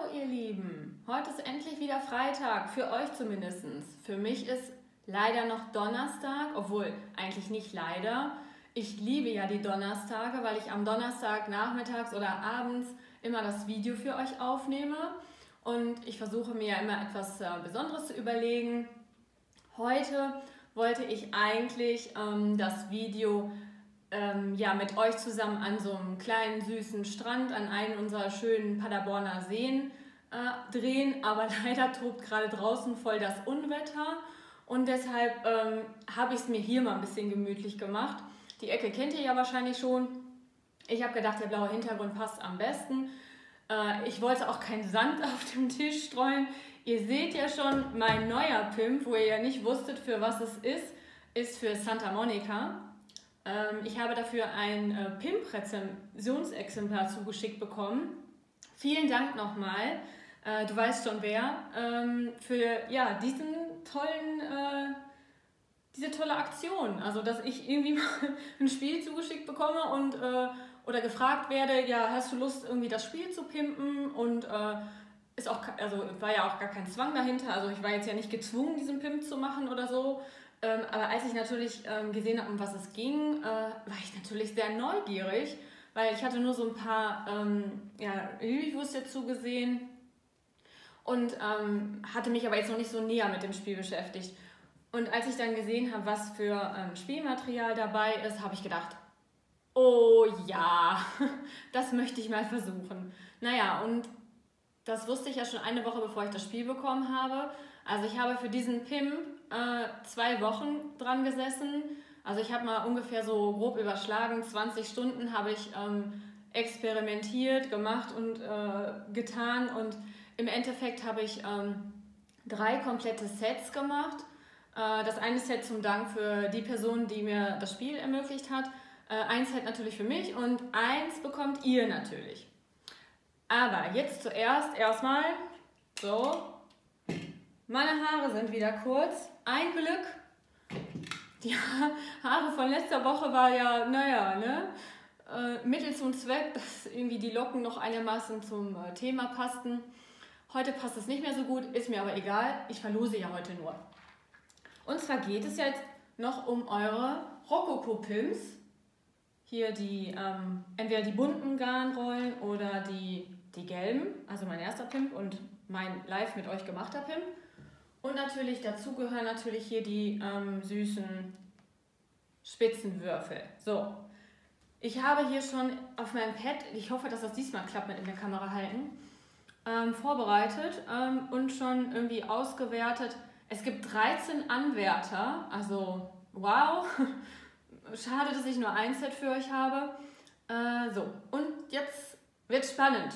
ihr Lieben, heute ist endlich wieder Freitag, für euch zumindest. Für mich ist leider noch Donnerstag, obwohl eigentlich nicht leider. Ich liebe ja die Donnerstage, weil ich am Donnerstag nachmittags oder abends immer das Video für euch aufnehme. Und ich versuche mir ja immer etwas Besonderes zu überlegen. Heute wollte ich eigentlich das Video mit euch zusammen an so einem kleinen süßen Strand an einen unserer schönen Paderborner Seen drehen, aber leider tobt gerade draußen voll das Unwetter und deshalb habe ich es mir hier mal ein bisschen gemütlich gemacht. Die Ecke kennt ihr ja wahrscheinlich schon. Ich habe gedacht, der blaue Hintergrund passt am besten. Ich wollte auch keinen Sand auf dem Tisch streuen. Ihr seht ja schon, mein neuer Pimp, wo ihr ja nicht wusstet, für was es ist für Santa Monica. Ich habe dafür ein Pimp-Rezensionsexemplar zugeschickt bekommen. Vielen Dank nochmal, du weißt schon wer, für ja, diese tolle Aktion. Also, dass ich irgendwie mal ein Spiel zugeschickt bekomme und oder gefragt werde, ja, hast du Lust, irgendwie das Spiel zu pimpen? Und ist auch, also war ja auch gar kein Zwang dahinter. Also ich war jetzt ja nicht gezwungen, diesen Pimp zu machen oder so. Aber als ich natürlich gesehen habe, um was es ging, war ich natürlich sehr neugierig, weil ich hatte nur so ein paar Reviews dazu gesehen und hatte mich aber jetzt noch nicht so näher mit dem Spiel beschäftigt. Und als ich dann gesehen habe, was für Spielmaterial dabei ist, habe ich gedacht, oh ja, das möchte ich mal versuchen. Naja, und das wusste ich ja schon eine Woche, bevor ich das Spiel bekommen habe. Also ich habe für diesen Pimp 2 Wochen dran gesessen. Also ich habe mal ungefähr so grob überschlagen, 20 Stunden habe ich experimentiert, gemacht und getan. Und im Endeffekt habe ich 3 komplette Sets gemacht. Das eine Set zum Dank für die Person, die mir das Spiel ermöglicht hat. Ein Set natürlich für mich und 1 bekommt ihr natürlich. Aber jetzt zuerst erstmal so. Meine Haare sind wieder kurz. Ein Glück. Die Haare von letzter Woche war ja, naja, ne? Mittel zum Zweck, dass irgendwie die Locken noch einigermaßen zum Thema passten. Heute passt es nicht mehr so gut, ist mir aber egal. Ich verlose ja heute nur. Und zwar geht es jetzt noch um eure Rokoko-Pimps. Hier die, entweder die bunten Garnrollen oder die gelben. Also mein erster Pimp und mein live mit euch gemachter Pimp. Und natürlich dazu gehören natürlich hier die süßen Spitzenwürfel. So, ich habe hier schon auf meinem Pad, ich hoffe, dass das diesmal klappt mit in der Kamera halten, vorbereitet und schon irgendwie ausgewertet. Es gibt 13 Anwärter, also wow, schade, dass ich nur ein Set für euch habe. So, und jetzt wird spannend.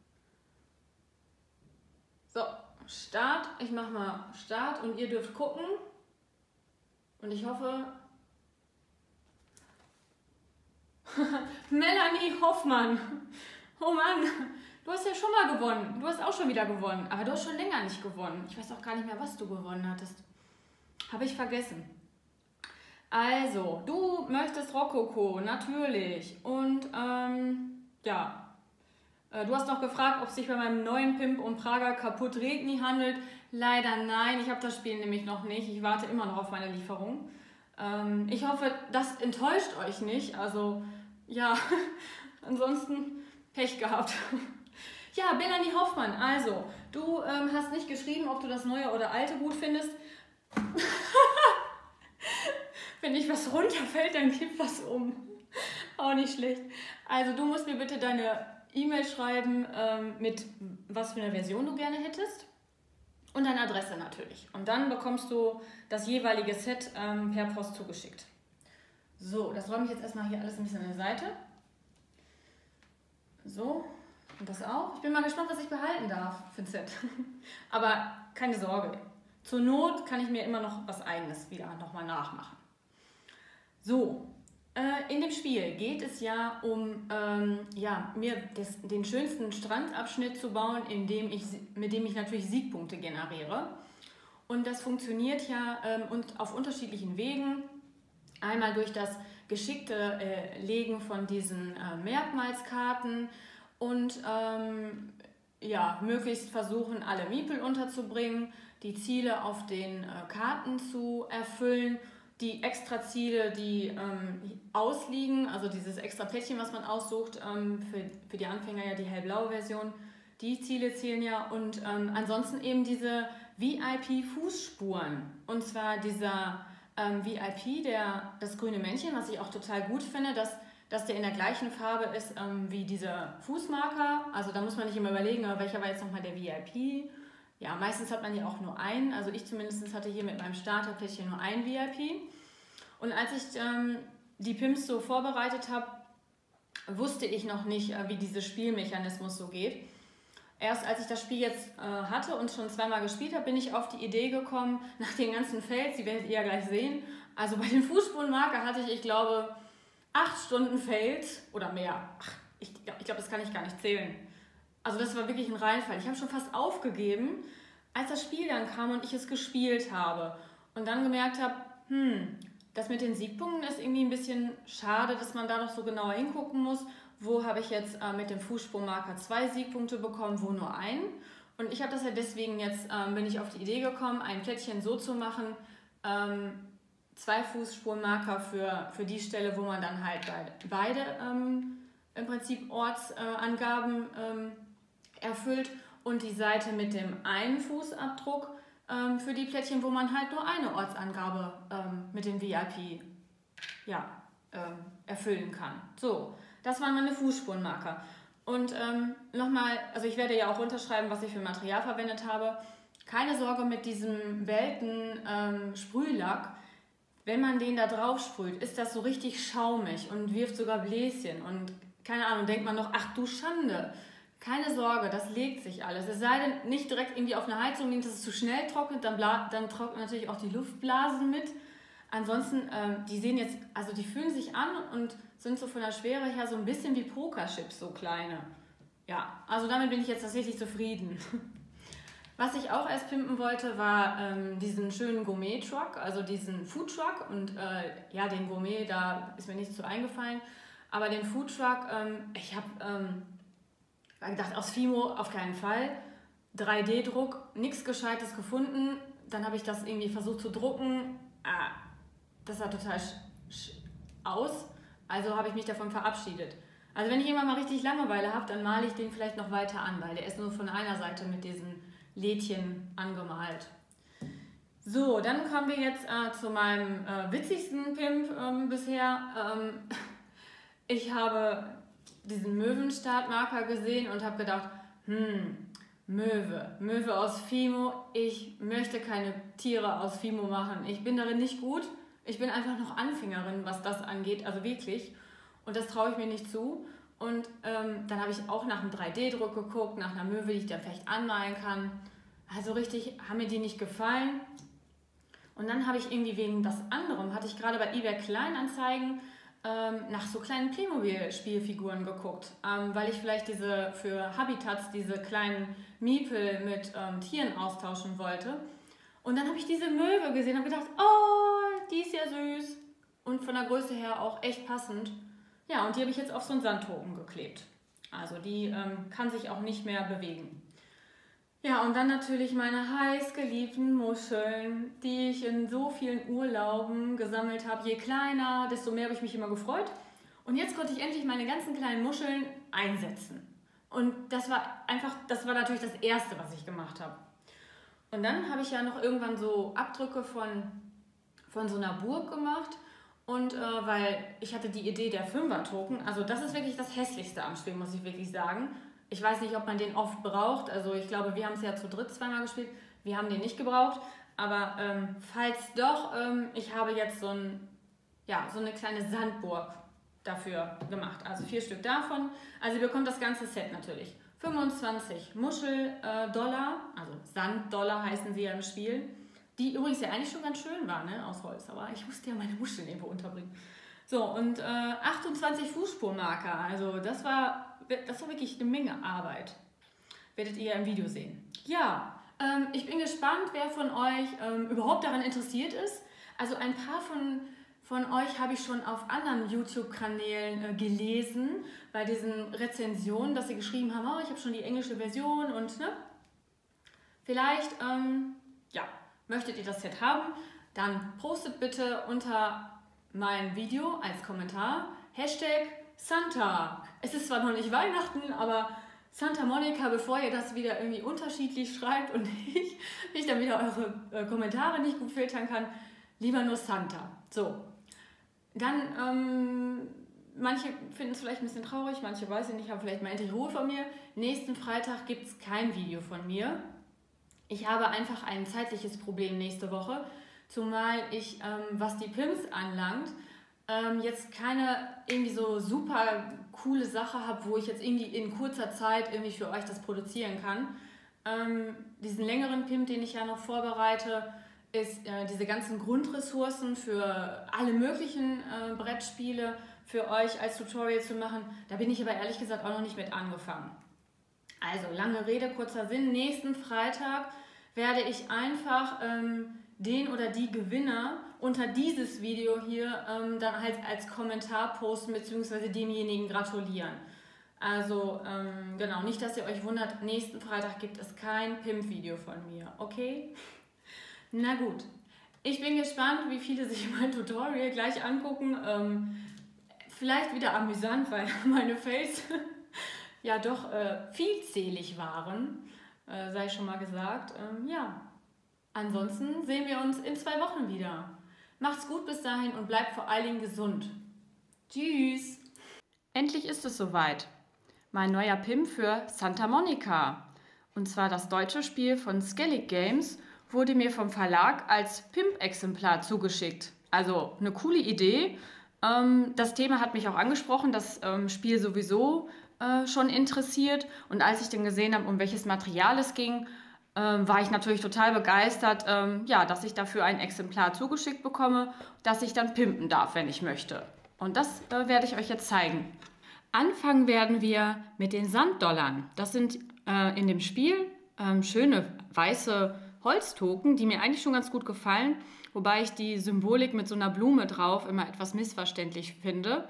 So. Start, ich mache mal Start und ihr dürft gucken und ich hoffe, Melanie Hoffmann, oh Mann, du hast ja schon mal gewonnen, du hast auch schon wieder gewonnen, aber du hast schon länger nicht gewonnen, ich weiß auch gar nicht mehr, was du gewonnen hattest, habe ich vergessen. Also, du möchtest Rokoko, natürlich und ja. Du hast noch gefragt, ob es sich bei meinem neuen Pimp um Prager Kaputt Regni handelt. Leider nein, ich habe das Spiel nämlich noch nicht. Ich warte immer noch auf meine Lieferung. Ich hoffe, das enttäuscht euch nicht. Also, ja, ansonsten Pech gehabt. Ja, Melanie Hoffmann, also, du hast nicht geschrieben, ob du das neue oder alte gut findest. Wenn nicht was runterfällt, dann kippt was um. Auch nicht schlecht. Also, du musst mir bitte deine E-Mail schreiben, mit was für eine Version du gerne hättest und deine Adresse natürlich. Und dann bekommst du das jeweilige Set per Post zugeschickt. So, das räume ich jetzt erstmal hier alles ein bisschen an der Seite. So, und das auch. Ich bin mal gespannt, was ich behalten darf für ein Set. Aber keine Sorge, zur Not kann ich mir immer noch was Eigenes wieder nochmal nachmachen. So. In dem Spiel geht es ja um mir den schönsten Strandabschnitt zu bauen, mit dem ich natürlich Siegpunkte generiere. Und das funktioniert ja und auf unterschiedlichen Wegen. Einmal durch das geschickte Legen von diesen Merkmalskarten und ja, möglichst versuchen, alle Miepel unterzubringen, die Ziele auf den Karten zu erfüllen, die Extra-Ziele, die ausliegen, also dieses extra Plättchen, was man aussucht, für die Anfänger ja die hellblaue Version, die Ziele zählen ja und ansonsten eben diese VIP-Fußspuren. Und zwar dieser VIP, das grüne Männchen, was ich auch total gut finde, dass der in der gleichen Farbe ist wie dieser Fußmarker. Also da muss man nicht immer überlegen, welcher war jetzt nochmal der VIP. Ja, meistens hat man ja auch nur einen. Also ich zumindest hatte hier mit meinem Starterplättchen nur ein VIP. Und als ich die Pimps so vorbereitet habe, wusste ich noch nicht, wie dieser Spielmechanismus so geht. Erst als ich das Spiel jetzt hatte und schon zweimal gespielt habe, bin ich auf die Idee gekommen, nach den ganzen Fails, die werdet ihr ja gleich sehen. Also bei den Fußspurenmarker hatte ich glaube, 8 Stunden Fails oder mehr. Ich glaube, das kann ich gar nicht zählen. Also das war wirklich ein Reinfall. Ich habe schon fast aufgegeben, als das Spiel dann kam und ich es gespielt habe. Und dann gemerkt habe, das mit den Siegpunkten ist irgendwie ein bisschen schade, dass man da noch so genauer hingucken muss. Wo habe ich jetzt mit dem Fußspurenmarker 2 Siegpunkte bekommen, wo nur einen? Und ich habe das ja deswegen jetzt, bin ich auf die Idee gekommen, ein Plättchen so zu machen, 2 Fußspurenmarker für die Stelle, wo man dann halt beide im Prinzip Ortsangaben erfüllt und die Seite mit dem einen Fußabdruck für die Plättchen, wo man halt nur eine Ortsangabe mit dem VIP erfüllen kann. So, das waren meine Fußspurenmarker. Und nochmal, also ich werde ja auch runterschreiben, was ich für Material verwendet habe. Keine Sorge mit diesem Welten-Sprühlack. Wenn man den da drauf sprüht, ist das so richtig schaumig und wirft sogar Bläschen. Und keine Ahnung, denkt man noch, ach du Schande. Keine Sorge, das legt sich alles. Es sei denn, nicht direkt irgendwie auf eine Heizung liegt, dass es zu schnell trocknet, dann trocknet natürlich auch die Luftblasen mit. Ansonsten, die sehen jetzt, also die fühlen sich an und sind so von der Schwere her so ein bisschen wie Pokerchips, so kleine. Ja, also damit bin ich jetzt tatsächlich zufrieden. Was ich auch erst pimpen wollte, war diesen schönen Gourmet-Truck, also diesen Food-Truck. Und den Gourmet, da ist mir nichts zu eingefallen. Aber den Food-Truck, ich habe gedacht, aus Fimo auf keinen Fall. 3D-Druck, nichts Gescheites gefunden. Dann habe ich das irgendwie versucht zu drucken. Das sah total aus. Also habe ich mich davon verabschiedet. Also wenn ich immer mal richtig Langeweile habe, dann male ich den vielleicht noch weiter an, weil der ist nur von einer Seite mit diesen Lädchen angemalt. So, dann kommen wir jetzt zu meinem witzigsten Pimp bisher. Ich habe diesen Möwenstartmarker gesehen und habe gedacht, Möwe aus Fimo, ich möchte keine Tiere aus Fimo machen. Ich bin darin nicht gut. Ich bin einfach noch Anfängerin, was das angeht, also wirklich. Und das traue ich mir nicht zu. Und dann habe ich auch nach einem 3D-Druck geguckt, nach einer Möwe, die ich dann vielleicht anmalen kann. Also richtig haben mir die nicht gefallen. Und dann habe ich irgendwie wegen was anderem, hatte ich gerade bei eBay Kleinanzeigen nach so kleinen Playmobil-Spielfiguren geguckt, weil ich vielleicht für Habitats diese kleinen Miepel mit Tieren austauschen wollte. Und dann habe ich diese Möwe gesehen und gedacht, oh, die ist ja süß. Und von der Größe her auch echt passend. Ja, und die habe ich jetzt auf so einen Sandtoken geklebt. Also die kann sich auch nicht mehr bewegen. Ja, und dann natürlich meine heißgeliebten Muscheln, die ich in so vielen Urlauben gesammelt habe. Je kleiner, desto mehr habe ich mich immer gefreut. Und jetzt konnte ich endlich meine ganzen kleinen Muscheln einsetzen. Und das war natürlich das Erste, was ich gemacht habe. Und dann habe ich ja noch irgendwann so Abdrücke von so einer Burg gemacht. Und weil ich hatte die Idee der 5er-Token, also das ist wirklich das Hässlichste am Spiel, muss ich wirklich sagen. Ich weiß nicht, ob man den oft braucht, also ich glaube, wir haben es ja zu dritt zweimal gespielt, wir haben den nicht gebraucht, aber falls doch, ich habe jetzt so eine kleine Sandburg dafür gemacht, also 4 Stück davon. Also ihr bekommt das ganze Set natürlich. 25 Muscheldollar, also Sanddollar heißen sie ja im Spiel, die übrigens ja eigentlich schon ganz schön waren, ne, aus Holz, aber ich musste ja meine Muscheln irgendwo unterbringen. So, und 28 Fußspurmarker, also das war wirklich eine Menge Arbeit. Werdet ihr im Video sehen. Ja, ich bin gespannt, wer von euch überhaupt daran interessiert ist. Also ein paar von euch habe ich schon auf anderen YouTube-Kanälen gelesen, bei diesen Rezensionen, dass sie geschrieben haben, oh, ich habe schon die englische Version und ne, vielleicht, ja, möchtet ihr das Set haben, dann postet bitte unter mein Video als Kommentar Hashtag Santa. Es ist zwar noch nicht Weihnachten, aber Santa Monica, bevor ihr das wieder irgendwie unterschiedlich schreibt und ich mich dann wieder eure Kommentare nicht gut filtern kann, lieber nur Santa. So, dann, manche finden es vielleicht ein bisschen traurig, manche weiß ich nicht, haben vielleicht mal endlich Ruhe von mir. Nächsten Freitag gibt es kein Video von mir. Ich habe einfach ein zeitliches Problem nächste Woche, zumal ich, was die Pimps anlangt, jetzt keine irgendwie so super coole Sache habe, wo ich jetzt irgendwie in kurzer Zeit irgendwie für euch das produzieren kann. Diesen längeren Pimp, den ich ja noch vorbereite, ist diese ganzen Grundressourcen für alle möglichen Brettspiele für euch als Tutorial zu machen. Da bin ich aber ehrlich gesagt auch noch nicht mit angefangen. Also, lange Rede, kurzer Sinn. Nächsten Freitag werde ich einfach den oder die Gewinner unter dieses Video hier dann halt als Kommentar posten bzw. demjenigen gratulieren. Also, genau, nicht, dass ihr euch wundert, nächsten Freitag gibt es kein Pimp-Video von mir, okay? Na gut, ich bin gespannt, wie viele sich mein Tutorial gleich angucken. Vielleicht wieder amüsant, weil meine Fails ja doch vielzählig waren, sei schon mal gesagt. Ja, ansonsten sehen wir uns in 2 Wochen wieder. Macht's gut bis dahin und bleibt vor allen Dingen gesund. Tschüss! Endlich ist es soweit. Mein neuer Pimp für Santa Monica. Und zwar das deutsche Spiel von Skellig Games wurde mir vom Verlag als Pimp-Exemplar zugeschickt. Also eine coole Idee. Das Thema hat mich auch angesprochen, das Spiel sowieso schon interessiert. Und als ich dann gesehen habe, um welches Material es ging, war ich natürlich total begeistert, ja, dass ich dafür ein Exemplar zugeschickt bekomme, das ich dann pimpen darf, wenn ich möchte. Und das werde ich euch jetzt zeigen. Anfangen werden wir mit den Sanddollarn. Das sind in dem Spiel schöne weiße Holztoken, die mir eigentlich schon ganz gut gefallen, wobei ich die Symbolik mit so einer Blume drauf immer etwas missverständlich finde.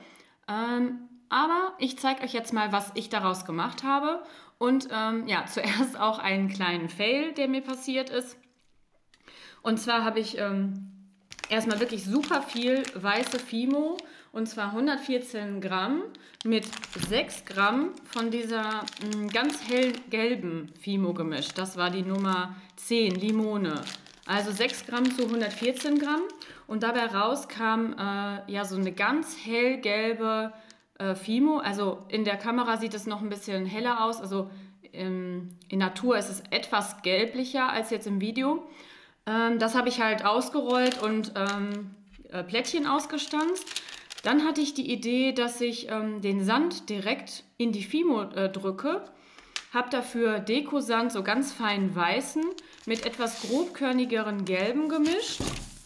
Aber ich zeige euch jetzt mal, was ich daraus gemacht habe. Und ja, zuerst auch einen kleinen Fail, der mir passiert ist. Und zwar habe ich erstmal wirklich super viel weiße Fimo, und zwar 114 Gramm mit 6 Gramm von dieser ganz hellgelben Fimo gemischt. Das war die Nummer 10, Limone. Also 6 Gramm zu 114 Gramm. Und dabei raus kam ja so eine ganz hellgelbe Fimo. Also in der Kamera sieht es noch ein bisschen heller aus. Also in Natur ist es etwas gelblicher als jetzt im Video. Das habe ich halt ausgerollt und Plättchen ausgestanzt. Dann hatte ich die Idee, dass ich den Sand direkt in die Fimo drücke. Habe dafür Dekosand, so ganz feinen weißen, mit etwas grobkörnigeren gelben gemischt.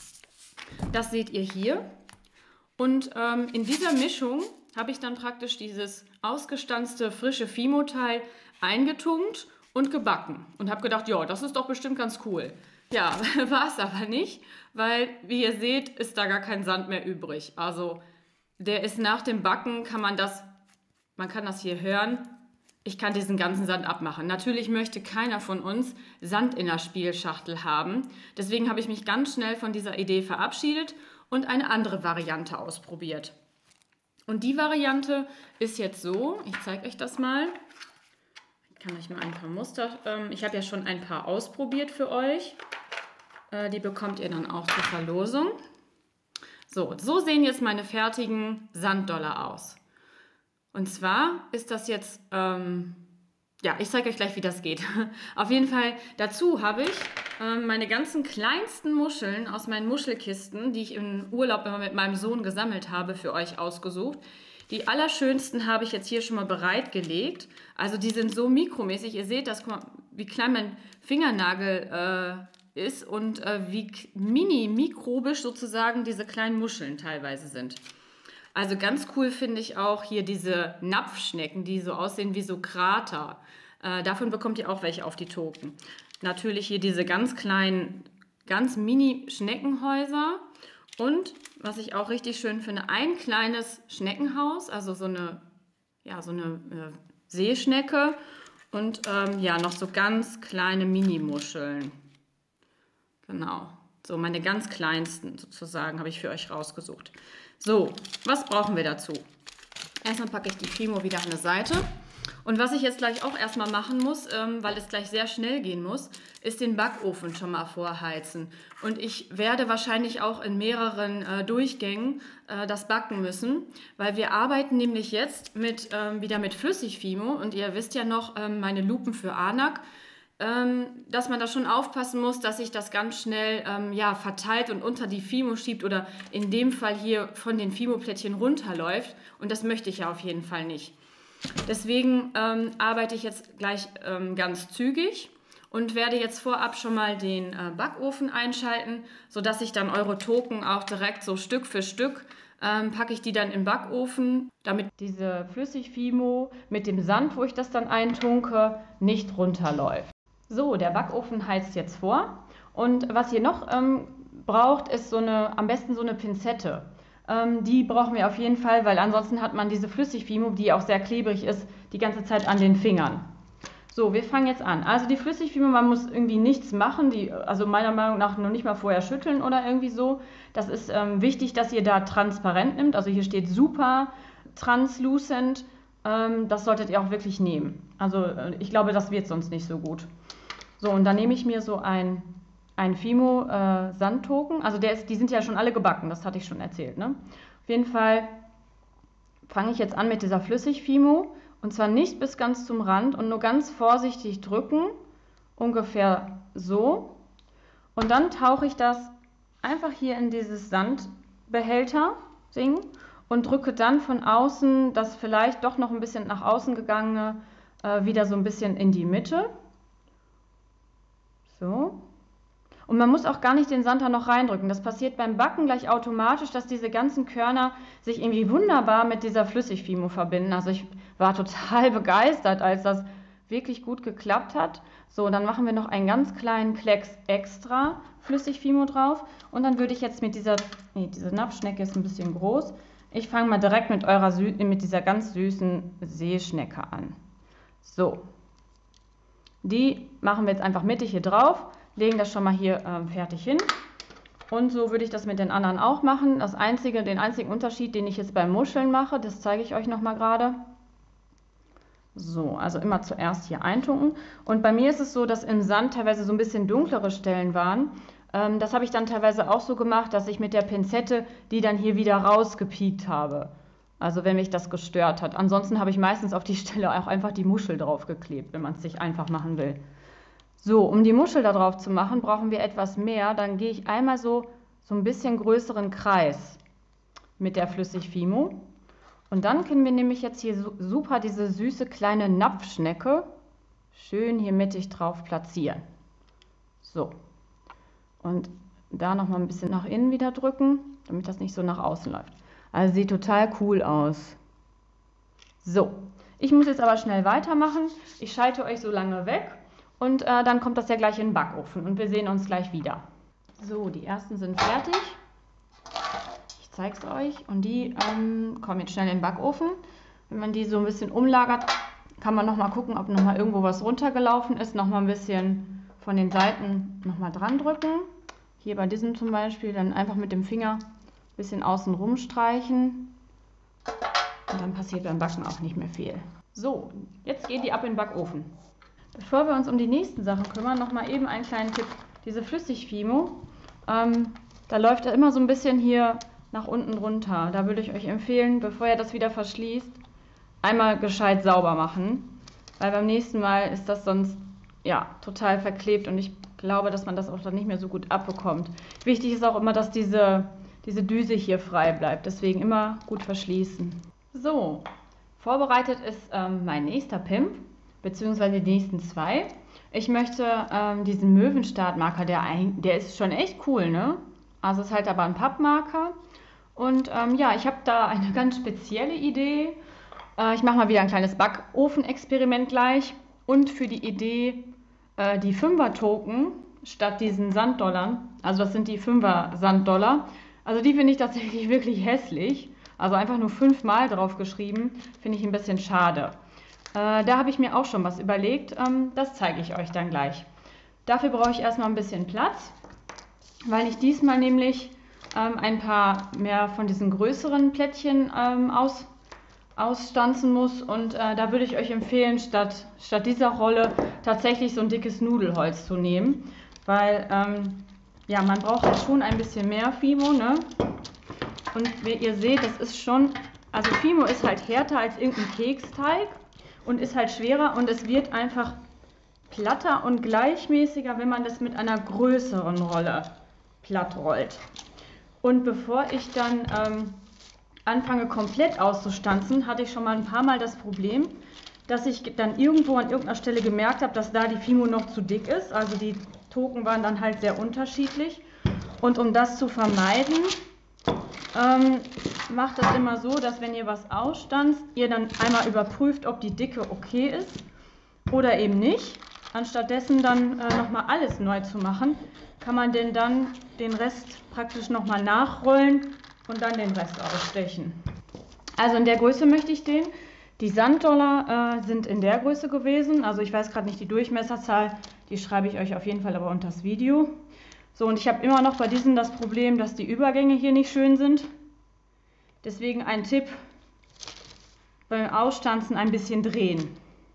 Das seht ihr hier. Und in dieser Mischung habe ich dann praktisch dieses ausgestanzte frische Fimo-Teil eingetunkt und gebacken. Und habe gedacht, ja, das ist doch bestimmt ganz cool. Ja, war es aber nicht, weil, wie ihr seht, ist da gar kein Sand mehr übrig. Also der ist nach dem Backen, man kann das hier hören, ich kann diesen ganzen Sand abmachen. Natürlich möchte keiner von uns Sand in der Spielschachtel haben. Deswegen habe ich mich ganz schnell von dieser Idee verabschiedet und eine andere Variante ausprobiert. Und die Variante ist jetzt so, ich zeige euch das mal. Ich kann euch mal ein paar Muster, ich habe ja schon ein paar ausprobiert für euch. Die bekommt ihr dann auch zur Verlosung. So sehen jetzt meine fertigen Sanddollar aus. Und zwar ist das jetzt, ja, ich zeige euch gleich, wie das geht. Auf jeden Fall, dazu habe ich meine ganzen kleinsten Muscheln aus meinen Muschelkisten, die ich im Urlaub immer mit meinem Sohn gesammelt habe, für euch ausgesucht. Die allerschönsten habe ich jetzt hier schon mal bereitgelegt. Also die sind so mikromäßig. Ihr seht das, guck mal, wie klein mein Fingernagel ist und wie mikrobisch sozusagen diese kleinen Muscheln teilweise sind. Also ganz cool finde ich auch hier diese Napfschnecken, die so aussehen wie so Krater. Davon bekommt ihr auch welche auf die Token. Natürlich hier diese ganz kleinen, ganz mini Schneckenhäuser Und was ich auch richtig schön finde, ein kleines Schneckenhaus, also so eine Seeschnecke und ja, noch so ganz kleine Mini-Muscheln. Genau, so meine ganz kleinsten sozusagen habe ich für euch rausgesucht. So, was brauchen wir dazu? Erstmal packe ich die Fimo wieder an eine Seite. Und was ich jetzt gleich auch erstmal machen muss, weil es gleich sehr schnell gehen muss, ist den Backofen schon mal vorheizen. Und ich werde wahrscheinlich auch in mehreren Durchgängen das backen müssen, weil wir arbeiten nämlich jetzt wieder mit Flüssigfimo. Und ihr wisst ja noch, meine Lupen für Anak, dass man da schon aufpassen muss, dass sich das ganz schnell verteilt und unter die Fimo schiebt oder in dem Fall hier von den Fimo-Plättchen runterläuft. Und das möchte ich ja auf jeden Fall nicht. Deswegen arbeite ich jetzt gleich ganz zügig und werde jetzt vorab schon mal den Backofen einschalten, sodass ich dann eure Token auch direkt so Stück für Stück packe ich die dann im Backofen, damit diese Flüssigfimo mit dem Sand, wo ich das dann eintunke, nicht runterläuft. So, der Backofen heizt jetzt vor und was ihr noch braucht, ist am besten so eine Pinzette. Die brauchen wir auf jeden Fall, weil ansonsten hat man diese Flüssigfimo, die auch sehr klebrig ist, die ganze Zeit an den Fingern. So, wir fangen jetzt an. Also die Flüssigfimo, man muss irgendwie nichts machen, also meiner Meinung nach noch nicht mal vorher schütteln oder irgendwie so. Das ist wichtig, dass ihr da transparent nimmt. Also hier steht super translucent. Das solltet ihr auch wirklich nehmen. Also ich glaube, das wird sonst nicht so gut. So, und dann nehme ich mir so ein Fimo Sandtoken, also die sind ja schon alle gebacken, das hatte ich schon erzählt. Ne? Auf jeden Fall fange ich jetzt an mit dieser Flüssigfimo und zwar nicht bis ganz zum Rand und nur ganz vorsichtig drücken, ungefähr so. Und dann tauche ich das einfach hier in dieses Sandbehälter-Ding und drücke dann von außen das vielleicht doch noch ein bisschen nach außen gegangene wieder so ein bisschen in die Mitte. So. Und man muss auch gar nicht den Sand da noch reindrücken. Das passiert beim Backen gleich automatisch, dass diese ganzen Körner sich irgendwie wunderbar mit dieser Flüssigfimo verbinden. Also ich war total begeistert, als das wirklich gut geklappt hat. So, dann machen wir noch einen ganz kleinen Klecks extra Flüssigfimo drauf. Und dann würde ich jetzt diese Napfschnecke ist ein bisschen groß. Ich fange mal direkt mit dieser ganz süßen Seeschnecke an. So, die machen wir jetzt einfach mittig hier drauf. Legen das schon mal hier fertig hin. Und so würde ich das mit den anderen auch machen. Den einzigen Unterschied, den ich jetzt bei Muscheln mache, das zeige ich euch nochmal gerade. So, also immer zuerst hier eintunken. Und bei mir ist es so, dass im Sand teilweise so ein bisschen dunklere Stellen waren. Das habe ich dann teilweise auch so gemacht, dass ich mit der Pinzette die dann hier wieder rausgepiekt habe. Also wenn mich das gestört hat. Ansonsten habe ich meistens auf die Stelle auch einfach die Muschel draufgeklebt, wenn man es sich einfach machen will. So, um die Muschel da drauf zu machen, brauchen wir etwas mehr. Dann gehe ich einmal so ein bisschen größeren Kreis mit der Flüssigfimo. Und dann können wir nämlich jetzt hier super diese süße kleine Napfschnecke schön hier mittig drauf platzieren. So. Und da nochmal ein bisschen nach innen wieder drücken, damit das nicht so nach außen läuft. Also sieht total cool aus. So, ich muss jetzt aber schnell weitermachen. Ich schalte euch so lange weg. Und dann kommt das ja gleich in den Backofen und wir sehen uns gleich wieder. So, die ersten sind fertig. Ich zeige es euch. Und die kommen jetzt schnell in den Backofen. Wenn man die so ein bisschen umlagert, kann man nochmal gucken, ob nochmal irgendwo was runtergelaufen ist. Nochmal ein bisschen von den Seiten nochmal dran drücken. Hier bei diesem zum Beispiel dann einfach mit dem Finger ein bisschen außen rumstreichen. Und dann passiert beim Backen auch nicht mehr viel. So, jetzt gehen die ab in den Backofen. Bevor wir uns um die nächsten Sachen kümmern, nochmal eben einen kleinen Tipp. Diese Flüssigfimo, da läuft er immer so ein bisschen hier nach unten runter. Da würde ich euch empfehlen, bevor ihr das wieder verschließt, einmal gescheit sauber machen. Weil beim nächsten Mal ist das sonst ja total verklebt und ich glaube, dass man das auch dann nicht mehr so gut abbekommt. Wichtig ist auch immer, dass diese Düse hier frei bleibt. Deswegen immer gut verschließen. So, vorbereitet ist mein nächster Pimp. Beziehungsweise die nächsten zwei. Ich möchte diesen Möwenstartmarker, der ist schon echt cool, ne? Also ist halt aber ein Pappmarker. Und ja, ich habe da eine ganz spezielle Idee. Ich mache mal wieder ein kleines Backofenexperiment gleich. Und für die Idee, die 5er-Token statt diesen Sanddollar, also das sind die 5er Sanddollar, Also die finde ich tatsächlich wirklich hässlich. Also einfach nur 5-mal drauf geschrieben, finde ich ein bisschen schade. Da habe ich mir auch schon was überlegt. Das zeige ich euch dann gleich. Dafür brauche ich erstmal ein bisschen Platz, weil ich diesmal nämlich ein paar mehr von diesen größeren Plättchen ausstanzen muss. Und da würde ich euch empfehlen, statt dieser Rolle tatsächlich so ein dickes Nudelholz zu nehmen. Weil ja, man braucht halt schon ein bisschen mehr Fimo, ne? Und wie ihr seht, das ist schon, also Fimo ist halt härter als irgendein Keksteig und ist halt schwerer und es wird einfach platter und gleichmäßiger, wenn man das mit einer größeren Rolle platt rollt. Und bevor ich dann anfange komplett auszustanzen, hatte ich schon mal ein paar Mal das Problem, dass ich dann irgendwo an irgendeiner Stelle gemerkt habe, dass da die Fimo noch zu dick ist. Also die Token waren dann halt sehr unterschiedlich. Und um das zu vermeiden, macht es immer so, dass wenn ihr was ausstanzt, ihr dann einmal überprüft, ob die Dicke okay ist oder eben nicht. Anstattdessen dann nochmal alles neu zu machen, kann man denn dann den Rest praktisch nochmal nachrollen und dann den Rest ausstechen. Also in der Größe möchte ich den. Die Sanddollar sind in der Größe gewesen. Also ich weiß gerade nicht die Durchmesserzahl, die schreibe ich euch auf jeden Fall aber unter das Video. So, und ich habe immer noch bei diesen das Problem, dass die Übergänge hier nicht schön sind. Deswegen ein Tipp, beim Ausstanzen ein bisschen drehen.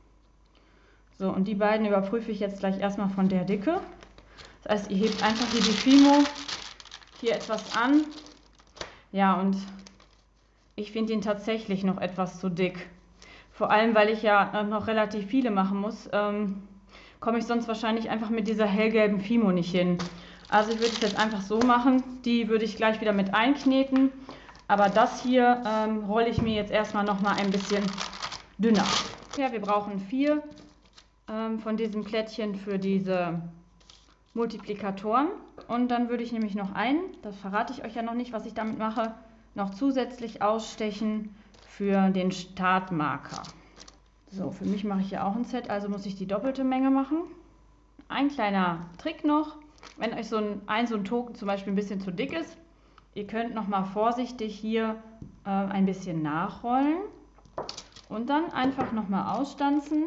So, und die beiden überprüfe ich jetzt gleich erstmal von der Dicke. Das heißt, ihr hebt einfach hier die Fimo hier etwas an. Ja, und ich finde ihn tatsächlich noch etwas zu dick. Vor allem, weil ich ja noch relativ viele machen muss, komme ich sonst wahrscheinlich einfach mit dieser hellgelben Fimo nicht hin. Also ich würde es jetzt einfach so machen, die würde ich gleich wieder mit einkneten, aber das hier rolle ich mir jetzt erstmal nochmal ein bisschen dünner. Ja, wir brauchen 4 von diesen Plättchen für diese Multiplikatoren und dann würde ich nämlich noch einen, das verrate ich euch ja noch nicht, was ich damit mache, noch zusätzlich ausstechen für den Startmarker. So, für mich mache ich ja auch ein Set, also muss ich die doppelte Menge machen. Ein kleiner Trick noch. Wenn euch so ein Token zum Beispiel ein bisschen zu dick ist, ihr könnt nochmal vorsichtig hier ein bisschen nachrollen und dann einfach nochmal ausstanzen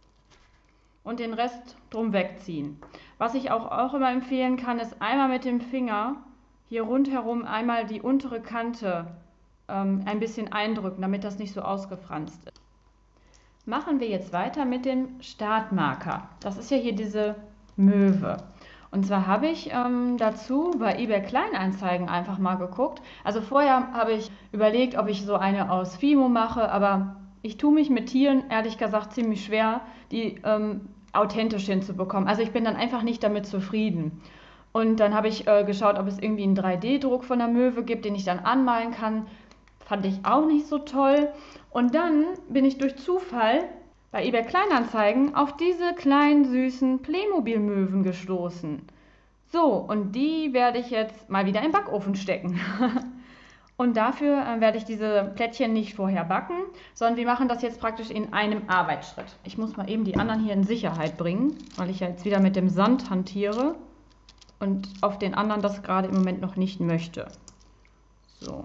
und den Rest drum wegziehen. Was ich auch immer empfehlen kann, ist einmal mit dem Finger hier rundherum einmal die untere Kante ein bisschen eindrücken, damit das nicht so ausgefranst ist. Machen wir jetzt weiter mit dem Startmarker. Das ist ja hier diese Möwe. Und zwar habe ich dazu bei eBay Kleinanzeigen einfach mal geguckt. Also vorher habe ich überlegt, ob ich so eine aus Fimo mache, aber ich tue mich mit Tieren, ehrlich gesagt, ziemlich schwer, die authentisch hinzubekommen. Also ich bin dann einfach nicht damit zufrieden. Und dann habe ich geschaut, ob es irgendwie einen 3D-Druck von der Möwe gibt, den ich dann anmalen kann. Fand ich auch nicht so toll. Und dann bin ich durch Zufall bei eBay Kleinanzeigen auf diese kleinen süßen Playmobil-Möwen gestoßen. So, und die werde ich jetzt mal wieder in den Backofen stecken. Und dafür werde ich diese Plättchen nicht vorher backen, sondern wir machen das jetzt praktisch in einem Arbeitsschritt. Ich muss mal eben die anderen hier in Sicherheit bringen, weil ich ja jetzt wieder mit dem Sand hantiere und auf den anderen das gerade im Moment noch nicht möchte. So.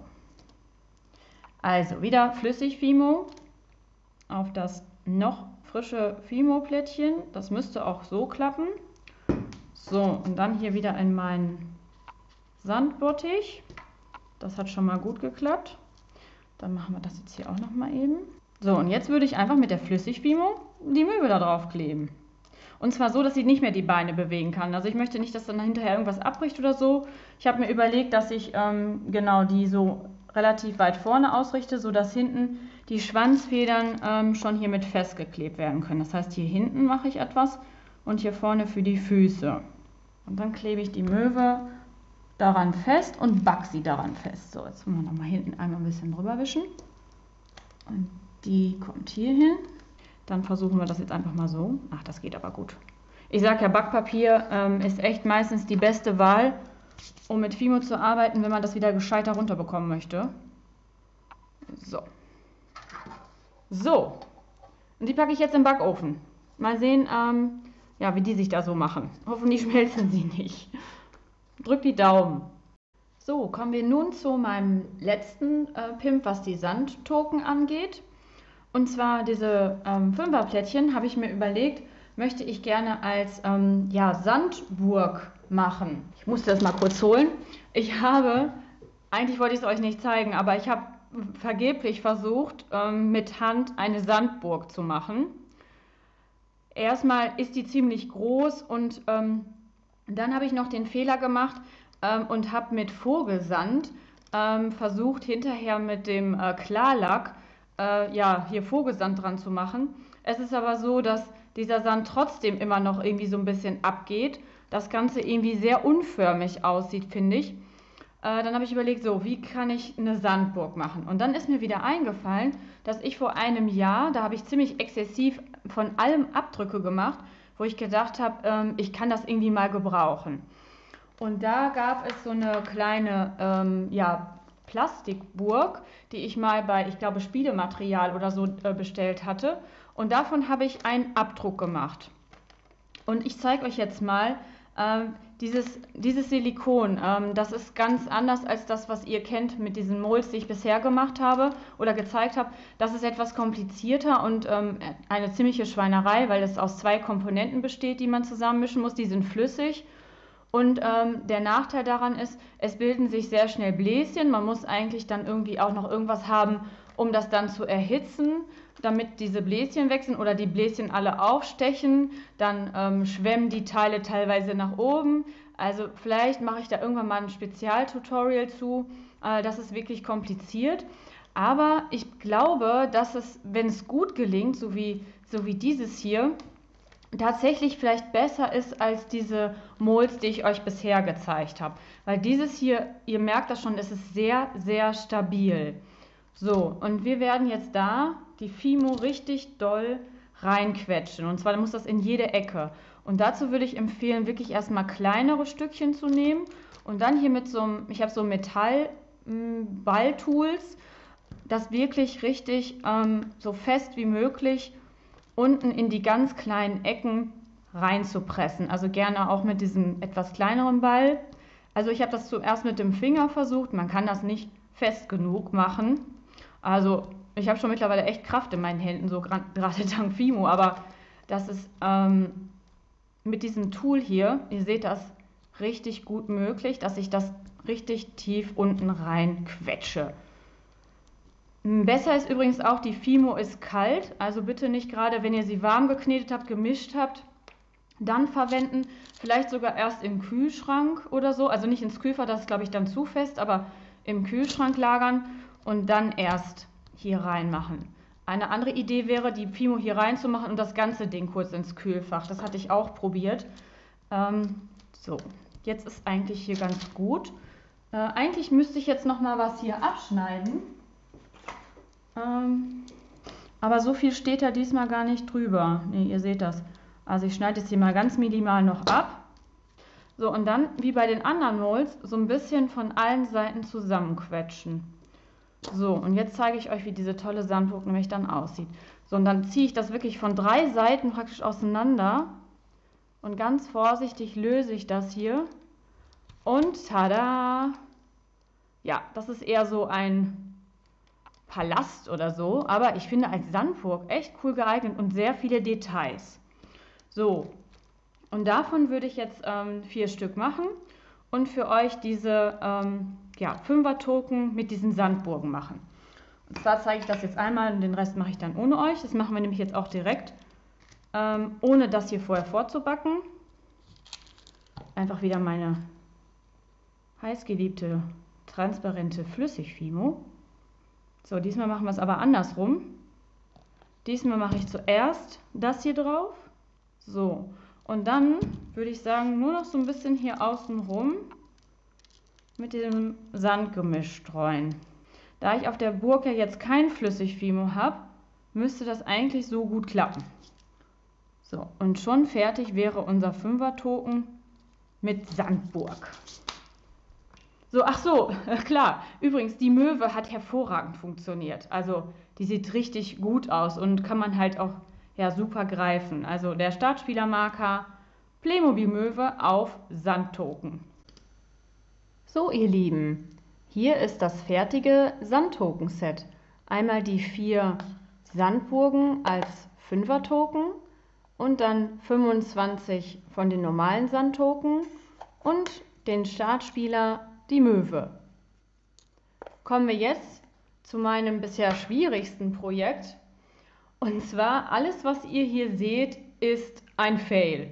Also wieder Flüssig-Fimo auf das noch frische Fimo-Plättchen. Das müsste auch so klappen. So, und dann hier wieder in meinen Sandbottich. Das hat schon mal gut geklappt. Dann machen wir das jetzt hier auch noch mal eben. So, und jetzt würde ich einfach mit der Flüssig-Fimo die Möwe da drauf kleben. Und zwar so, dass sie nicht mehr die Beine bewegen kann. Also ich möchte nicht, dass dann hinterher irgendwas abbricht oder so. Ich habe mir überlegt, dass ich genau die so relativ weit vorne ausrichte, sodass hinten die Schwanzfedern schon hier mit festgeklebt werden können. Das heißt, hier hinten mache ich etwas und hier vorne für die Füße. Und dann klebe ich die Möwe daran fest und back sie daran fest. So, jetzt wollen wir nochmal hinten einmal ein bisschen drüber wischen. Und die kommt hier hin. Dann versuchen wir das jetzt einfach mal so. Ach, das geht aber gut. Ich sage ja, Backpapier ist echt meistens die beste Wahl, um mit Fimo zu arbeiten, wenn man das wieder gescheiter runterbekommen möchte. So. So. Und die packe ich jetzt im Backofen. Mal sehen, ja, wie die sich da so machen. Hoffentlich schmelzen sie nicht. Drückt die Daumen. So, kommen wir nun zu meinem letzten Pimp, was die Sandtoken angeht. Und zwar diese Fünferplättchen habe ich mir überlegt, möchte ich gerne als ja, Sandburg machen. Ich musste das mal kurz holen. Eigentlich wollte ich es euch nicht zeigen, aber ich habe vergeblich versucht, mit Hand eine Sandburg zu machen. Erstmal ist die ziemlich groß und dann habe ich noch den Fehler gemacht und habe mit Vogelsand versucht, hinterher mit dem Klarlack ja, hier Vogelsand dran zu machen. Es ist aber so, dass dieser Sand trotzdem immer noch irgendwie so ein bisschen abgeht. Das Ganze irgendwie sehr unförmig aussieht, finde ich. Dann habe ich überlegt, so, wie kann ich eine Sandburg machen? Und dann ist mir wieder eingefallen, dass ich vor einem Jahr, da habe ich ziemlich exzessiv von allem Abdrücke gemacht, wo ich gedacht habe, ich kann das irgendwie mal gebrauchen. Und da gab es so eine kleine ja, Plastikburg, die ich mal bei, ich glaube, Spielematerial oder so bestellt hatte. Und davon habe ich einen Abdruck gemacht. Und ich zeige euch jetzt mal dieses Silikon. Das ist ganz anders als das, was ihr kennt mit diesen Molds, die ich bisher gemacht habe oder gezeigt habe. Das ist etwas komplizierter und eine ziemliche Schweinerei, weil es aus 2 Komponenten besteht, die man zusammenmischen muss. Die sind flüssig. Und der Nachteil daran ist, es bilden sich sehr schnell Bläschen. Man muss eigentlich dann irgendwie auch noch irgendwas haben, um das dann zu erhitzen, damit diese Bläschen wechseln oder die Bläschen alle aufstechen. Dann schwemmen die Teile teilweise nach oben. Also vielleicht mache ich da irgendwann mal ein Spezialtutorial zu. Das ist wirklich kompliziert. Aber ich glaube, dass es, wenn es gut gelingt, so wie dieses hier, tatsächlich vielleicht besser ist als diese Molds, die ich euch bisher gezeigt habe. Weil dieses hier, ihr merkt das schon, es ist sehr, sehr stabil. So, und wir werden jetzt da die Fimo richtig doll reinquetschen. Und zwar muss das in jede Ecke. Und dazu würde ich empfehlen, wirklich erstmal kleinere Stückchen zu nehmen. Und dann hier mit so einem, ich habe so Metallballtools, das wirklich richtig so fest wie möglich unten in die ganz kleinen Ecken reinzupressen. Also gerne auch mit diesem etwas kleineren Ball. Also ich habe das zuerst mit dem Finger versucht. Man kann das nicht fest genug machen. Also ich habe schon mittlerweile echt Kraft in meinen Händen, so gerade dank Fimo. Aber das ist mit diesem Tool hier, ihr seht das, richtig gut möglich, dass ich das richtig tief unten rein quetsche. Besser ist übrigens auch, die Fimo ist kalt, also bitte nicht gerade, wenn ihr sie warm geknetet habt, gemischt habt, dann verwenden. Vielleicht sogar erst im Kühlschrank oder so, also nicht ins Kühlfach, das ist glaube ich dann zu fest, aber im Kühlschrank lagern und dann erst hier reinmachen. Eine andere Idee wäre, die Fimo hier reinzumachen und das ganze Ding kurz ins Kühlfach. Das hatte ich auch probiert. So, jetzt ist eigentlich hier ganz gut. Eigentlich müsste ich jetzt noch mal was hier abschneiden. Aber so viel steht da diesmal gar nicht drüber. Ne, ihr seht das. Also ich schneide jetzt hier mal ganz minimal noch ab. So, und dann, wie bei den anderen Molds, so ein bisschen von allen Seiten zusammenquetschen. So, und jetzt zeige ich euch, wie diese tolle Sandburg nämlich dann aussieht. So, und dann ziehe ich das wirklich von 3 Seiten praktisch auseinander. Und ganz vorsichtig löse ich das hier. Und tada! Ja, das ist eher so ein Palast oder so, aber ich finde als Sandburg echt cool geeignet und sehr viele Details. So, und davon würde ich jetzt 4 Stück machen und für euch diese ja, 5er-Token mit diesen Sandburgen machen. Und zwar zeige ich das jetzt einmal und den Rest mache ich dann ohne euch. Das machen wir nämlich jetzt auch direkt, ohne das hier vorher vorzubacken. Einfach wieder meine heißgeliebte transparente Flüssigfimo. So, diesmal machen wir es aber andersrum. Diesmal mache ich zuerst das hier drauf. So, und dann würde ich sagen, nur noch so ein bisschen hier außen rum mit dem Sandgemisch streuen. Da ich auf der Burg ja jetzt kein Flüssigfimo habe, müsste das eigentlich so gut klappen. So, und schon fertig wäre unser 5er-Token mit Sandburg. So, ach so, klar. Übrigens, die Möwe hat hervorragend funktioniert. Also, die sieht richtig gut aus und kann man halt auch ja, super greifen. Also, der Startspielermarker Playmobil Möwe auf Sandtoken. So, ihr Lieben, hier ist das fertige Sandtoken-Set. Einmal die 4 Sandburgen als 5er-Token und dann 25 von den normalen Sandtoken und den Startspieler, die Möwe. Kommen wir jetzt zu meinem bisher schwierigsten Projekt. Und zwar, alles, was ihr hier seht, ist ein Fail.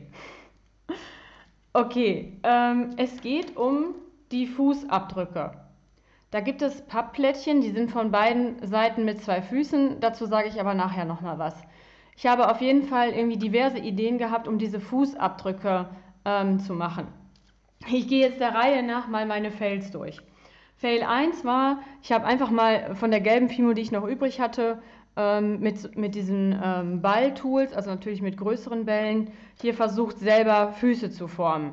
Okay, es geht um die Fußabdrücke. Da gibt es Pappplättchen, die sind von beiden Seiten mit 2 Füßen. Dazu sage ich aber nachher nochmal was. Ich habe auf jeden Fall irgendwie diverse Ideen gehabt, um diese Fußabdrücke zu machen. Ich gehe jetzt der Reihe nach mal meine Fails durch. Fail 1 war, ich habe einfach mal von der gelben Fimo, die ich noch übrig hatte, mit diesen Balltools, also natürlich mit größeren Bällen, hier versucht selber Füße zu formen.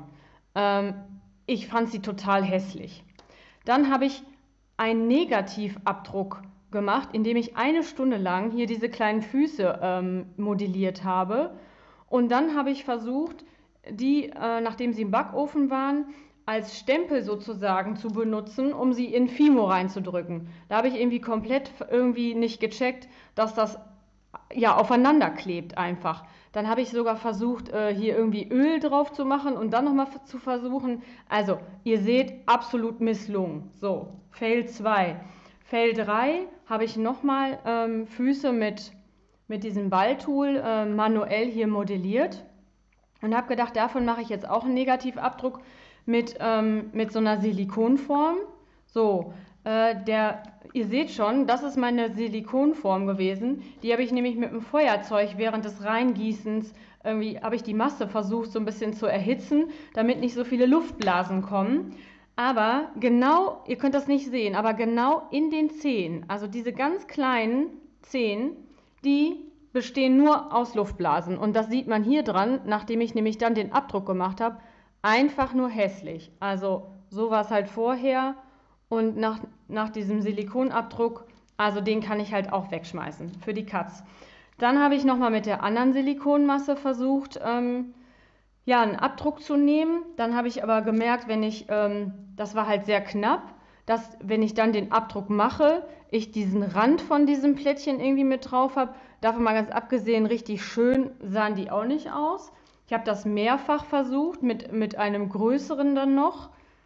Ich fand sie total hässlich. Dann habe ich einen Negativabdruck gemacht, indem ich 1 Stunde lang hier diese kleinen Füße modelliert habe. Und dann habe ich versucht, die, nachdem sie im Backofen waren, als Stempel sozusagen zu benutzen, um sie in Fimo reinzudrücken. Da habe ich irgendwie komplett nicht gecheckt, dass das ja aufeinander klebt einfach. Dann habe ich sogar versucht, hier irgendwie Öl drauf zu machen und dann nochmal zu versuchen. Also, ihr seht, absolut misslungen. So, Fail 2. Fail 3 habe ich nochmal Füße mit diesem Balltool manuell hier modelliert und habe gedacht, davon mache ich jetzt auch einen Negativabdruck mit so einer Silikonform. So, ihr seht schon, das ist meine Silikonform gewesen. Die habe ich nämlich mit dem Feuerzeug während des Reingießens, irgendwie habe ich die Masse versucht so ein bisschen zu erhitzen, damit nicht so viele Luftblasen kommen. Aber genau, ihr könnt das nicht sehen, aber genau in den Zehen, also diese ganz kleinen Zehen, die bestehen nur aus Luftblasen. Und das sieht man hier dran, nachdem ich nämlich dann den Abdruck gemacht habe. Einfach nur hässlich. Also so war es halt vorher und nach diesem Silikonabdruck, also den kann ich halt auch wegschmeißen für die Katz. Dann habe ich nochmal mit der anderen Silikonmasse versucht, ja, einen Abdruck zu nehmen. Dann habe ich aber gemerkt, das war halt sehr knapp, dass wenn ich dann den Abdruck mache, ich diesen Rand von diesem Plättchen irgendwie mit drauf habe. Davon mal ganz abgesehen, richtig schön sahen die auch nicht aus. Ich habe das mehrfach versucht, mit einem größeren dann noch,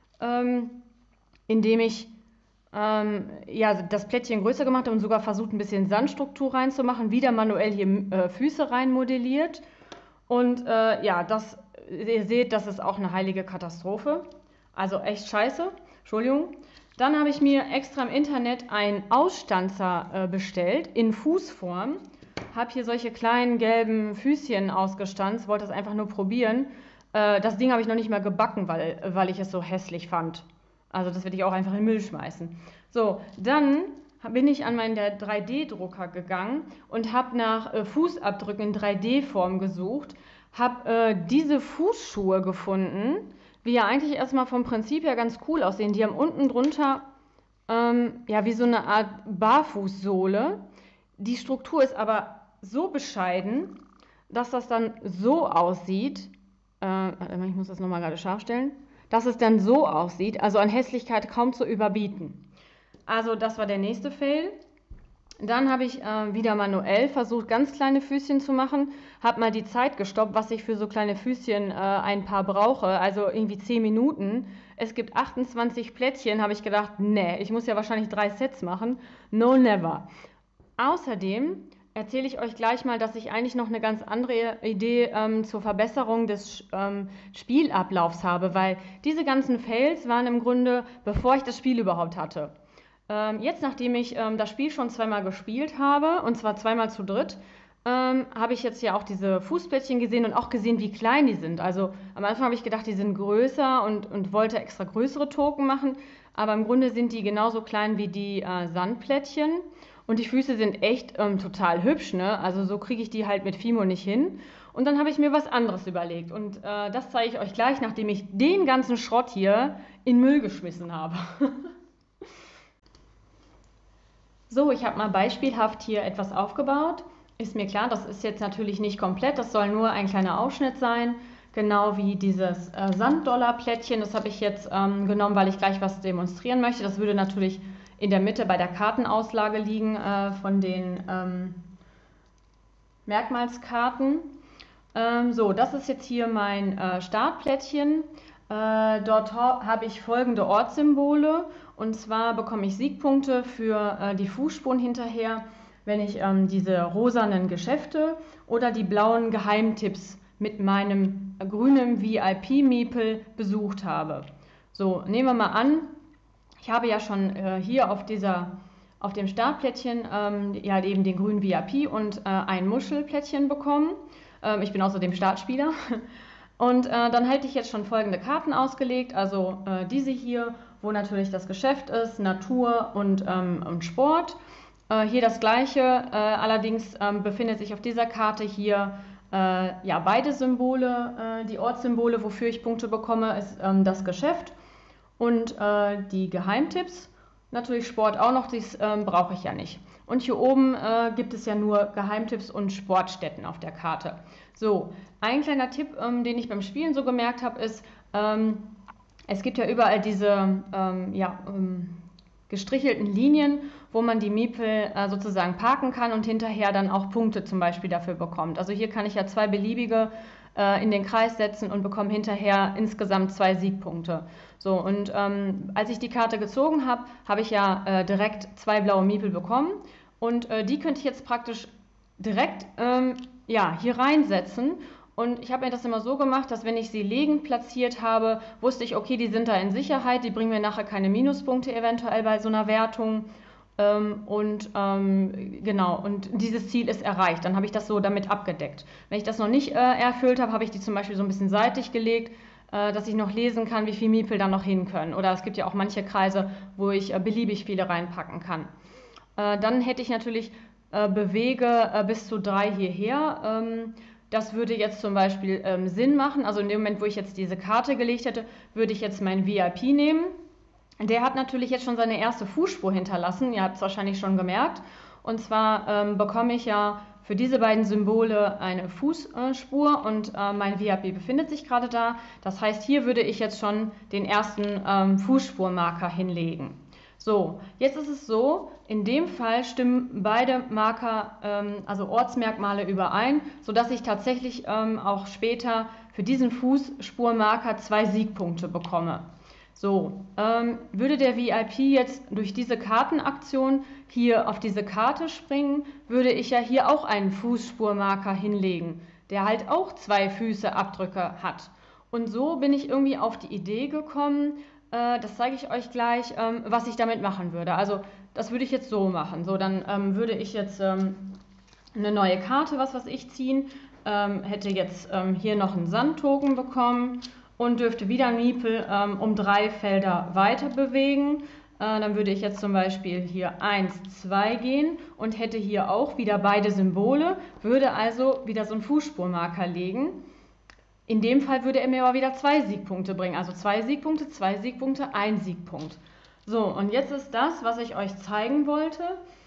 indem ich ja, das Plättchen größer gemacht habe und sogar versucht, ein bisschen Sandstruktur reinzumachen, wieder manuell hier Füße rein modelliert. Und ja, ihr seht, das ist auch eine heilige Katastrophe. Also echt scheiße, Entschuldigung. Dann habe ich mir extra im Internet einen Ausstanzer bestellt in Fußform. Habe hier solche kleinen gelben Füßchen ausgestanzt, wollte das einfach nur probieren. Das Ding habe ich noch nicht mal gebacken, weil ich es so hässlich fand. Also das werde ich auch einfach in den Müll schmeißen. So, dann bin ich an meinen 3D-Drucker gegangen und habe nach Fußabdrücken in 3D-Form gesucht. Habe diese Fußschuhe gefunden, die ja eigentlich erstmal vom Prinzip her ganz cool aussehen. Die haben unten drunter ja wie so eine Art Barfußsohle. Die Struktur ist aber so bescheiden, dass das dann so aussieht. Ich muss das nochmal gerade scharf stellen. Dass es dann so aussieht, also an Hässlichkeit kaum zu überbieten. Also das war der nächste Fail. Dann habe ich wieder manuell versucht, ganz kleine Füßchen zu machen. Habe mal die Zeit gestoppt, was ich für so kleine Füßchen ein paar brauche, also irgendwie 10 Minuten. Es gibt 28 Plättchen, habe ich gedacht, nee, ich muss ja wahrscheinlich 3 Sets machen. No, never. Außerdem erzähle ich euch gleich mal, dass ich eigentlich noch eine ganz andere Idee zur Verbesserung des Spielablaufs habe, weil diese ganzen Fails waren im Grunde, bevor ich das Spiel überhaupt hatte. Jetzt, nachdem ich das Spiel schon 2-mal gespielt habe, und zwar 2-mal zu dritt, habe ich jetzt ja auch diese Fußplättchen gesehen und auch gesehen, wie klein die sind. Also am Anfang habe ich gedacht, die sind größer und wollte extra größere Token machen, aber im Grunde sind die genauso klein wie die Sandplättchen. Und die Füße sind echt total hübsch, ne? Also so kriege ich die halt mit Fimo nicht hin. Und dann habe ich mir was anderes überlegt. Und das zeige ich euch gleich, nachdem ich den ganzen Schrott hier in Müll geschmissen habe. So, ich habe mal beispielhaft hier etwas aufgebaut. Ist mir klar, das ist jetzt natürlich nicht komplett, das soll nur ein kleiner Ausschnitt sein. genau wie dieses Sanddollarplättchen. Das habe ich jetzt genommen, weil ich gleich was demonstrieren möchte. Das würde natürlich in der Mitte bei der Kartenauslage liegen von den Merkmalskarten. So, das ist jetzt hier mein Startplättchen. Dort habe ich folgende Ortssymbole, und zwar bekomme ich Siegpunkte für die Fußspuren hinterher, wenn ich diese rosanen Geschäfte oder die blauen Geheimtipps mit meinem grünen VIP-Miepel besucht habe. So, nehmen wir mal an, ich habe ja schon hier auf dem Startplättchen ja eben den grünen VIP und ein Muschelplättchen bekommen. Ich bin außerdem Startspieler. Und dann hätte ich jetzt schon folgende Karten ausgelegt, also diese hier, wo natürlich das Geschäft ist, Natur und Sport. Hier das gleiche, allerdings befindet sich auf dieser Karte hier ja, beide Symbole, die Ortssymbole, wofür ich Punkte bekomme, ist das Geschäft und die Geheimtipps. Natürlich Sport auch noch, das brauche ich ja nicht. Und hier oben gibt es ja nur Geheimtipps und Sportstätten auf der Karte. So, ein kleiner Tipp, den ich beim Spielen so gemerkt habe, ist, es gibt ja überall diese gestrichelten Linien, wo man die Miepel sozusagen parken kann und hinterher dann auch Punkte zum Beispiel dafür bekommt. Also hier kann ich ja 2 beliebige in den Kreis setzen und bekomme hinterher insgesamt 2 Siegpunkte. So, und als ich die Karte gezogen habe, habe ich ja direkt 2 blaue Miepel bekommen, und die könnte ich jetzt praktisch direkt ja, hier reinsetzen. Und ich habe mir das immer so gemacht, dass wenn ich sie liegend platziert habe, wusste ich, okay, die sind da in Sicherheit, die bringen mir nachher keine Minuspunkte eventuell bei so einer Wertung. Genau, und dieses Ziel ist erreicht. Dann habe ich das so damit abgedeckt. Wenn ich das noch nicht erfüllt habe, habe ich die zum Beispiel so ein bisschen seitlich gelegt, dass ich noch lesen kann, wie viele Miepel da noch hin können. Oder es gibt ja auch manche Kreise, wo ich beliebig viele reinpacken kann. Dann hätte ich natürlich bewege bis zu 3 hierher. Das würde jetzt zum Beispiel Sinn machen. Also in dem Moment, wo ich jetzt diese Karte gelegt hätte, würde ich jetzt meinen VIP nehmen. Der hat natürlich jetzt schon seine erste Fußspur hinterlassen. Ihr habt es wahrscheinlich schon gemerkt. Und zwar bekomme ich ja für diese beiden Symbole eine Fußspur und mein VIP befindet sich gerade da. Das heißt, hier würde ich jetzt schon den ersten Fußspurmarker hinlegen. So, jetzt ist es so, in dem Fall stimmen beide Marker, also Ortsmerkmale, überein, sodass ich tatsächlich auch später für diesen Fußspurmarker 2 Siegpunkte bekomme. So, würde der VIP jetzt durch diese Kartenaktion hier auf diese Karte springen, würde ich ja hier auch einen Fußspurmarker hinlegen, der halt auch 2 Füßeabdrücke hat. Und so bin ich irgendwie auf die Idee gekommen, das zeige ich euch gleich, was ich damit machen würde. Also das würde ich jetzt so machen. So, dann würde ich jetzt eine neue Karte, was weiß ich, ziehen, hätte jetzt hier noch einen Sandtoken bekommen und dürfte wieder einen Miepel um 3 Felder weiter bewegen. Dann würde ich jetzt zum Beispiel hier 1, 2 gehen und hätte hier auch wieder beide Symbole, würde also wieder so einen Fußspurmarker legen. In dem Fall würde er mir aber wieder 2 Siegpunkte bringen, also 2 Siegpunkte, 2 Siegpunkte, 1 Siegpunkt. So, und jetzt ist das, was ich euch zeigen wollte.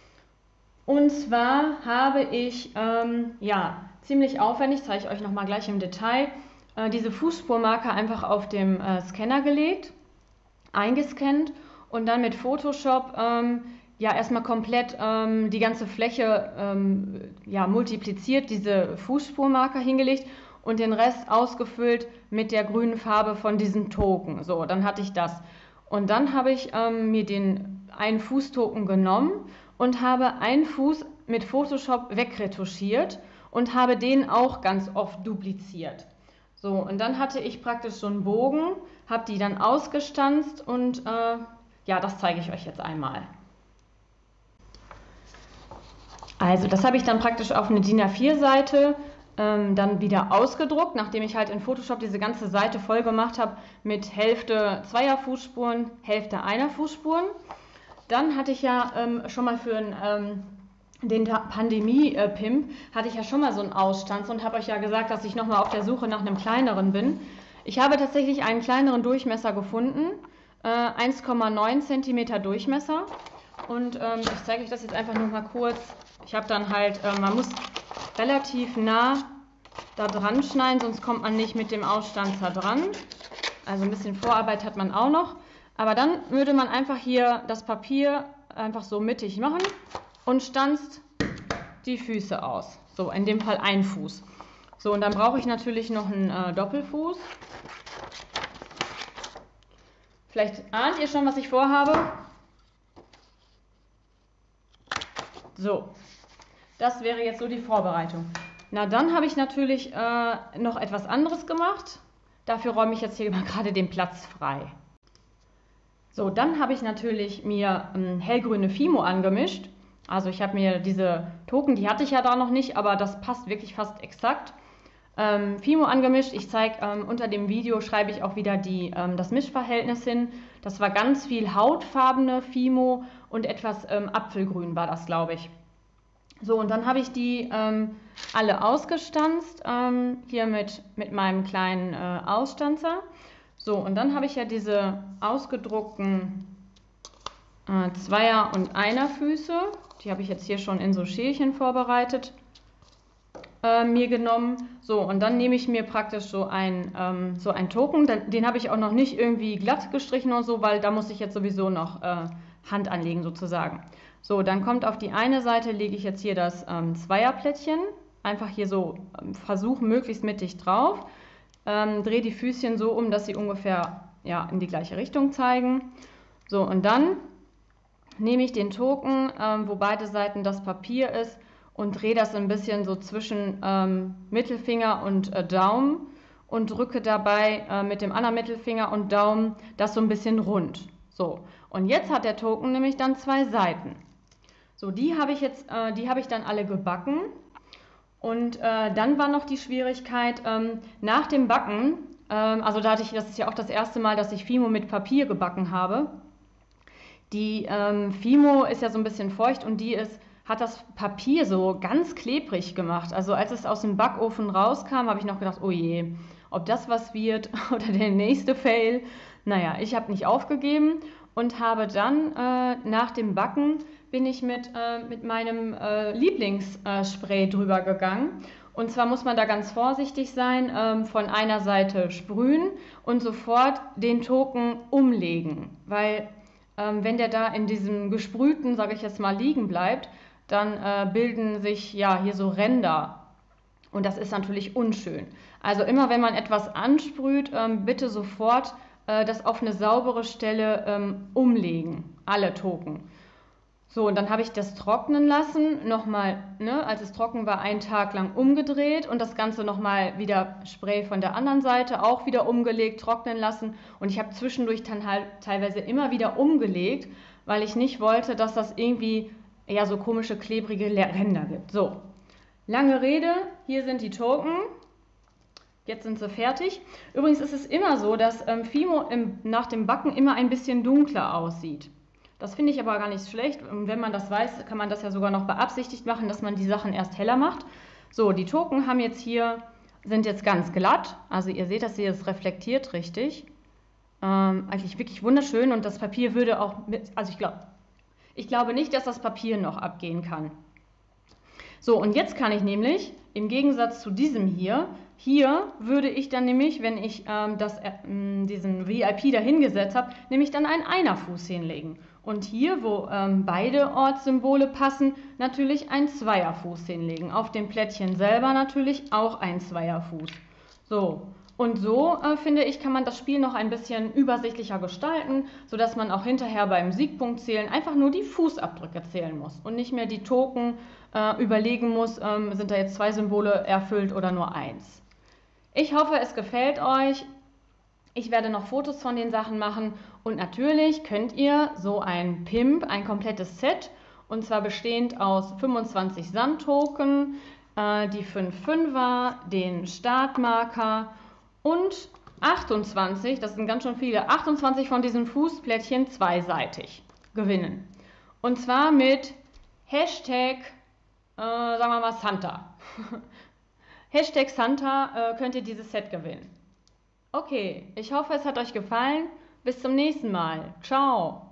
Und zwar habe ich, ja, ziemlich aufwendig, zeige ich euch nochmal gleich im Detail, diese Fußspurmarker einfach auf dem Scanner gelegt, eingescannt und dann mit Photoshop ja erstmal komplett die ganze Fläche ja, multipliziert, diese Fußspurmarker hingelegt und den Rest ausgefüllt mit der grünen Farbe von diesem Token. So, dann hatte ich das. Und dann habe ich mir den einen Fußtoken genommen und habe einen Fuß mit Photoshop wegretuschiert und habe den auch ganz oft dupliziert. So, und dann hatte ich praktisch so einen Bogen, habe die dann ausgestanzt und ja, das zeige ich euch jetzt einmal. Also das habe ich dann praktisch auf eine DIN A4-Seite dann wieder ausgedruckt, nachdem ich halt in Photoshop diese ganze Seite voll gemacht habe mit Hälfte 2er Fußspuren, Hälfte 1er Fußspuren. Dann hatte ich ja schon mal für den Pandemie-Pimp hatte ich ja schon mal so einen Ausstanz und habe euch ja gesagt, dass ich nochmal auf der Suche nach einem kleineren bin. Ich habe tatsächlich einen kleineren Durchmesser gefunden, 1,9 cm Durchmesser. Und ich zeige euch das jetzt einfach nur mal kurz. Ich habe dann halt, man muss relativ nah da dran schneiden, sonst kommt man nicht mit dem Ausstanzer dran. Also ein bisschen Vorarbeit hat man auch noch. Aber dann würde man einfach hier das Papier einfach so mittig machen und stanzt die Füße aus. So, in dem Fall ein Fuß. So, und dann brauche ich natürlich noch einen Doppelfuß. Vielleicht ahnt ihr schon, was ich vorhabe. So, das wäre jetzt so die Vorbereitung. Na, dann habe ich natürlich noch etwas anderes gemacht. Dafür räume ich jetzt hier mal gerade den Platz frei. So, dann habe ich natürlich mir hellgrüne Fimo angemischt. Also ich habe mir diese Token, die hatte ich ja da noch nicht, aber das passt wirklich fast exakt. Fimo angemischt. Ich zeige unter dem Video, schreibe ich auch wieder das Mischverhältnis hin. Das war ganz viel hautfarbene Fimo und etwas Apfelgrün war das, glaube ich. So, und dann habe ich die alle ausgestanzt, hier mit meinem kleinen Ausstanzer. So, und dann habe ich ja diese ausgedruckten Zweier- und Einerfüße, die habe ich jetzt hier schon in so Schälchen vorbereitet, mir genommen. So, und dann nehme ich mir praktisch so ein Token, den habe ich auch noch nicht irgendwie glatt gestrichen oder so, weil da muss ich jetzt sowieso noch Hand anlegen sozusagen. So, dann kommt auf die eine Seite, lege ich jetzt hier das Zweierplättchen, einfach hier so versuchen möglichst mittig drauf, drehe die Füßchen so um, dass sie ungefähr ja, in die gleiche Richtung zeigen. So, und dann nehme ich den Token, wo beide Seiten das Papier ist, und drehe das ein bisschen so zwischen Mittelfinger und Daumen und drücke dabei mit dem anderen Mittelfinger und Daumen das so ein bisschen rund. So, und jetzt hat der Token nämlich dann zwei Seiten. So, die habe ich dann alle gebacken. Und dann war noch die Schwierigkeit, nach dem Backen, also das ist ja auch das erste Mal, dass ich Fimo mit Papier gebacken habe. Die Fimo ist ja so ein bisschen feucht und hat das Papier so ganz klebrig gemacht. Also als es aus dem Backofen rauskam, habe ich noch gedacht, oh je, ob das was wird oder der nächste Fail. Naja, ich habe nicht aufgegeben und habe dann nach dem Backen bin ich mit meinem Lieblingsspray drüber gegangen. Und zwar muss man da ganz vorsichtig sein, von einer Seite sprühen und sofort den Token umlegen. Weil wenn der da in diesem gesprühten, sage ich jetzt mal, liegen bleibt, dann bilden sich ja hier so Ränder. Und das ist natürlich unschön. Also immer wenn man etwas ansprüht, bitte sofort das auf eine saubere Stelle umlegen, alle Token. So, und dann habe ich das trocknen lassen, nochmal, ne, als es trocken war, einen Tag lang umgedreht und das Ganze nochmal wieder Spray von der anderen Seite auch wieder umgelegt, trocknen lassen. Und ich habe zwischendurch dann halt teilweise immer wieder umgelegt, weil ich nicht wollte, dass das irgendwie ja so komische, klebrige Ränder gibt. So, lange Rede, hier sind die Token. Jetzt sind sie fertig. Übrigens ist es immer so, dass Fimo nach dem Backen immer ein bisschen dunkler aussieht. Das finde ich aber gar nicht schlecht. Und wenn man das weiß, kann man das ja sogar noch beabsichtigt machen, dass man die Sachen erst heller macht. So, die Token sind jetzt ganz glatt. Also ihr seht, dass sie das reflektiert richtig. Eigentlich wirklich wunderschön und das Papier würde auch also ich glaube nicht, dass das Papier noch abgehen kann. So, und jetzt kann ich nämlich, im Gegensatz zu diesem hier würde ich dann nämlich, wenn ich diesen VIP da hingesetzt habe, nämlich dann einen Einerfuß hinlegen. Und hier, wo beide Ortssymbole passen, natürlich einen Zweierfuß hinlegen. Auf dem Plättchen selber natürlich auch ein Zweierfuß. So, und so, finde ich, kann man das Spiel noch ein bisschen übersichtlicher gestalten, sodass man auch hinterher beim Siegpunktzählen einfach nur die Fußabdrücke zählen muss und nicht mehr die Token überlegen muss, sind da jetzt 2 Symbole erfüllt oder nur 1. Ich hoffe, es gefällt euch. Ich werde noch Fotos von den Sachen machen und natürlich könnt ihr so ein Pimp, ein komplettes Set, und zwar bestehend aus 25 Sandtoken, die 5 Fünfer, den Startmarker und 28, das sind ganz schön viele, 28 von diesen Fußplättchen zweiseitig gewinnen. Und zwar mit Hashtag, sagen wir mal Santa. Hashtag Santa könnt ihr dieses Set gewinnen. Okay, ich hoffe, es hat euch gefallen. Bis zum nächsten Mal. Ciao.